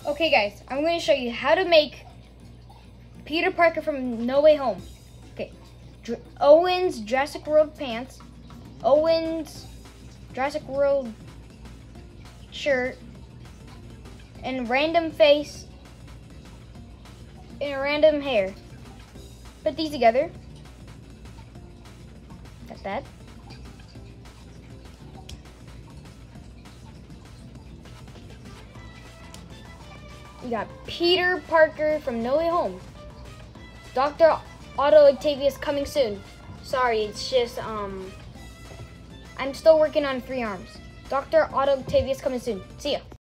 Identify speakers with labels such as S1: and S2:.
S1: Okay guys, I'm going to show you how to make Peter Parker from No Way Home. Okay, Owen's Jurassic World pants, Owen's Jurassic World shirt, and random face, and random hair. Put these together. That's that. We got Peter Parker from No Way Home. Dr. Otto Octavius coming soon. Sorry, it's just, I'm still working on 3 arms. Dr. Otto Octavius coming soon. See ya.